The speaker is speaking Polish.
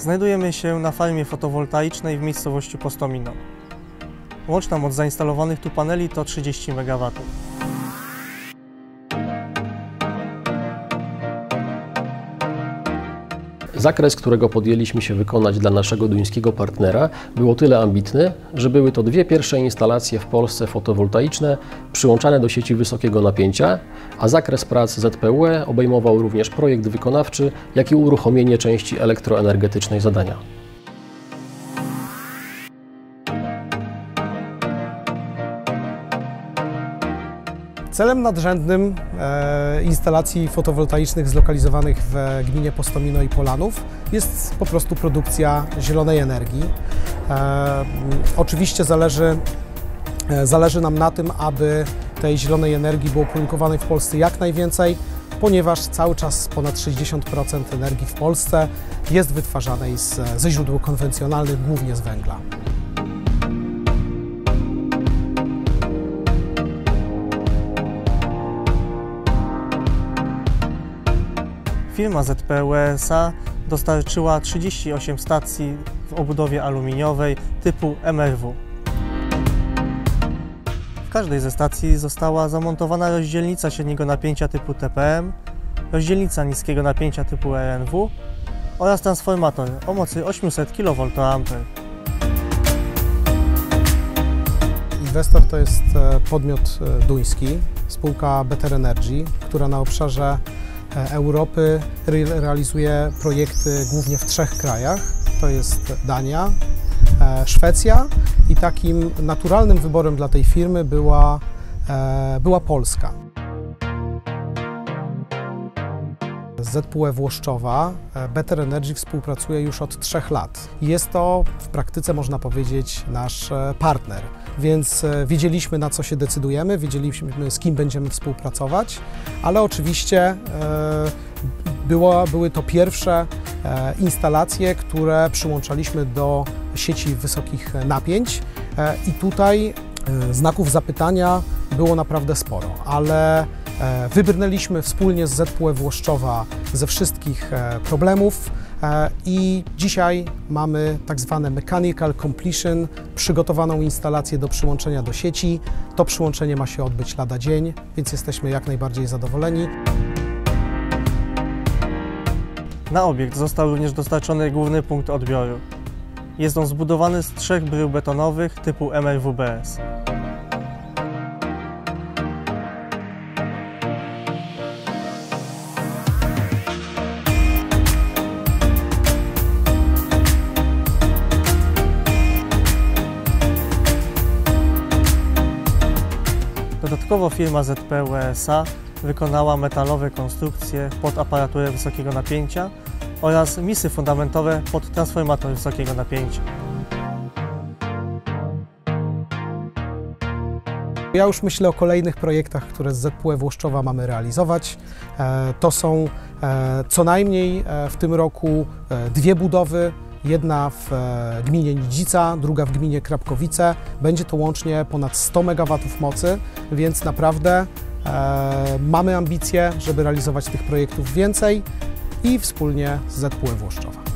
Znajdujemy się na farmie fotowoltaicznej w miejscowości Postomino. Łączna moc zainstalowanych tu paneli to 30 MW. Zakres, którego podjęliśmy się wykonać dla naszego duńskiego partnera, był o tyle ambitny, że były to dwie pierwsze instalacje w Polsce fotowoltaiczne przyłączane do sieci wysokiego napięcia, a zakres prac ZPUE obejmował również projekt wykonawczy, jak i uruchomienie części elektroenergetycznej zadania. Celem nadrzędnym instalacji fotowoltaicznych zlokalizowanych w gminie Postomino i Polanów jest po prostu produkcja zielonej energii. Oczywiście zależy nam na tym, aby tej zielonej energii było produkowanej w Polsce jak najwięcej, ponieważ cały czas ponad 60% energii w Polsce jest wytwarzanej ze źródeł konwencjonalnych, głównie z węgla. Firma ZPUE S.A. dostarczyła 38 stacji w obudowie aluminiowej typu MRW. W każdej ze stacji została zamontowana rozdzielnica średniego napięcia typu TPM, rozdzielnica niskiego napięcia typu RNW oraz transformator o mocy 800 kVA. Inwestor to jest podmiot duński, spółka Better Energy, która na obszarze Europy realizuje projekty głównie w 3 krajach. To jest Dania, Szwecja i takim naturalnym wyborem dla tej firmy była Polska. Z ZPUE Włoszczowa Better Energy współpracuje już od 3 lat. Jest to w praktyce, można powiedzieć, nasz partner, więc wiedzieliśmy, na co się decydujemy, wiedzieliśmy, z kim będziemy współpracować, ale oczywiście były to pierwsze instalacje, które przyłączaliśmy do sieci wysokich napięć i tutaj znaków zapytania było naprawdę sporo, ale wybrnęliśmy wspólnie z ZPUE Włoszczowa ze wszystkich problemów i dzisiaj mamy tak zwane mechanical completion, przygotowaną instalację do przyłączenia do sieci. To przyłączenie ma się odbyć lada dzień, więc jesteśmy jak najbardziej zadowoleni. Na obiekt został również dostarczony główny punkt odbioru. Jest on zbudowany z 3 brył betonowych typu MRW-BS. Dodatkowo firma ZPUE S.A. wykonała metalowe konstrukcje pod aparaturę wysokiego napięcia oraz misy fundamentowe pod transformator wysokiego napięcia. Ja już myślę o kolejnych projektach, które z ZPUE Włoszczowa mamy realizować. To są co najmniej w tym roku 2 budowy. Jedna w gminie Nidzica, druga w gminie Krapkowice. Będzie to łącznie ponad 100 MW mocy, więc naprawdę mamy ambicje, żeby realizować tych projektów więcej i wspólnie z ZPUE Włoszczowa.